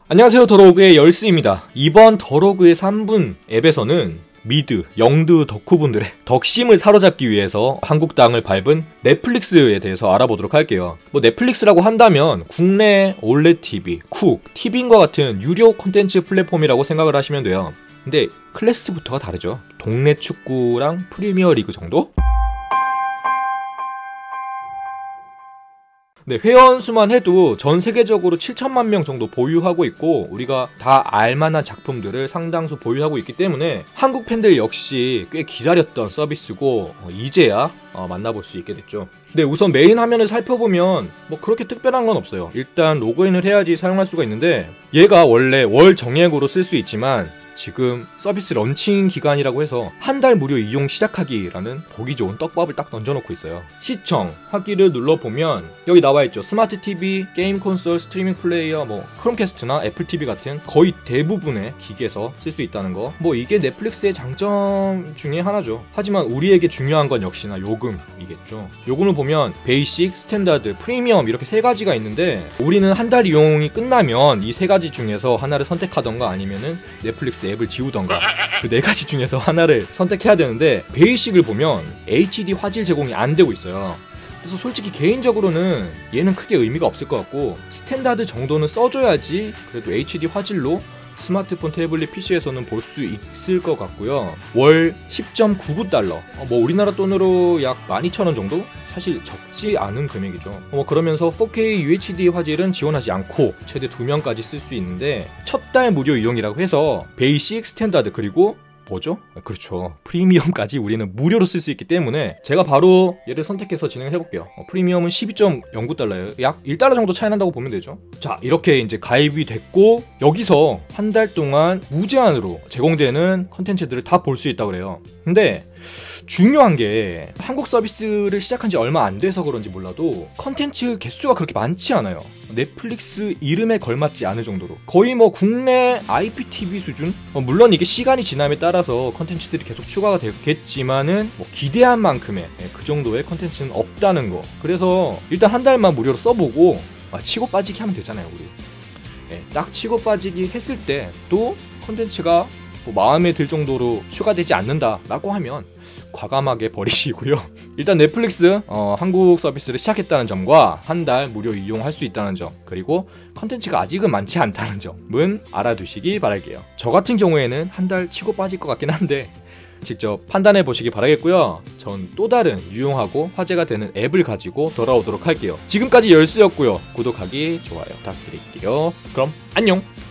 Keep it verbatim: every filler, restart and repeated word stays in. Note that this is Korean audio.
안녕하세요, 더러그의 열스입니다. 이번 더러그의 삼 분 앱에서는 미드, 영드 덕후분들의 덕심을 사로잡기 위해서 한국 땅을 밟은 넷플릭스에 대해서 알아보도록 할게요. 뭐 넷플릭스라고 한다면 국내 올레드 티비, 쿡, 티빙과 같은 유료 콘텐츠 플랫폼이라고 생각을 하시면 돼요. 근데 클래스부터가 다르죠. 동네 축구랑 프리미어 리그 정도? 네, 회원 수만 해도 전 세계적으로 칠천만 명 정도 보유하고 있고 우리가 다 알만한 작품들을 상당수 보유하고 있기 때문에 한국 팬들 역시 꽤 기다렸던 서비스고 어, 이제야 어, 만나볼 수 있게 됐죠. 근데 우선 메인 화면을 살펴보면 뭐 그렇게 특별한 건 없어요. 일단 로그인을 해야지 사용할 수가 있는데 얘가 원래 월 정액으로 쓸 수 있지만 지금 서비스 런칭 기간이라고 해서 한 달 무료 이용 시작하기라는 보기 좋은 떡밥을 딱 던져놓고 있어요. 시청 하기를 눌러보면 여기 나와있죠. 스마트 티비, 게임 콘솔, 스트리밍 플레이어, 뭐 크롬캐스트나 애플 티비 같은 거의 대부분의 기기에서 쓸 수 있다는 거. 뭐 이게 넷플릭스의 장점 중에 하나죠. 하지만 우리에게 중요한 건 역시나 요금이겠죠. 요금을 보면 베이식, 스탠다드, 프리미엄 이렇게 세 가지가 있는데 우리는 한 달 이용이 끝나면 이 세 가지 중에서 하나를 선택하던가 아니면은 넷플릭스 앱을 지우던가 그 네 가지 중에서 하나를 선택해야 되는데 베이식을 보면 에이치디 화질 제공이 안 되고 있어요. 그래서 솔직히 개인적으로는 얘는 크게 의미가 없을 것 같고 스탠다드 정도는 써줘야지 그래도 에이치디 화질로 스마트폰, 태블릿, 피시에서는 볼 수 있을 것 같고요. 월 십 점 구구 달러, 어, 뭐 우리나라 돈으로 약 만 이천 원 정도? 사실 적지 않은 금액이죠. 어, 그러면서 포케이 유에이치디 화질은 지원하지 않고 최대 두 명까지 쓸 수 있는데 첫 달 무료 이용이라고 해서 베이식, 스탠다드 그리고 뭐죠? 그렇죠. 프리미엄까지 우리는 무료로 쓸 수 있기 때문에 제가 바로 얘를 선택해서 진행을 해볼게요. 어, 프리미엄은 십이 점 영구 달러예요. 약 일 달러 정도 차이 난다고 보면 되죠. 자, 이렇게 이제 가입이 됐고 여기서 한 달 동안 무제한으로 제공되는 컨텐츠들을 다 볼 수 있다고 그래요. 근데 중요한 게 한국 서비스를 시작한 지 얼마 안 돼서 그런지 몰라도 컨텐츠 개수가 그렇게 많지 않아요. 넷플릭스 이름에 걸맞지 않을 정도로 거의 뭐 국내 아이피티비 수준? 어, 물론 이게 시간이 지남에 따라서 컨텐츠들이 계속 추가가 되겠지만은 뭐 기대한 만큼의 네, 그 정도의 컨텐츠는 없다는 거. 그래서 일단 한 달만 무료로 써보고 아, 치고 빠지기 하면 되잖아요 우리. 네, 딱 치고 빠지기 했을 때 또 컨텐츠가 뭐 마음에 들 정도로 추가되지 않는다라고 하면 과감하게 버리시고요. 일단 넷플릭스 어, 한국 서비스를 시작했다는 점과 한 달 무료 이용할 수 있다는 점, 그리고 컨텐츠가 아직은 많지 않다는 점은 알아두시기 바랄게요. 저 같은 경우에는 한 달 치고 빠질 것 같긴 한데 직접 판단해 보시기 바라겠고요. 전 또 다른 유용하고 화제가 되는 앱을 가지고 돌아오도록 할게요. 지금까지 열스였고요. 구독하기, 좋아요 부탁드릴게요. 그럼 안녕!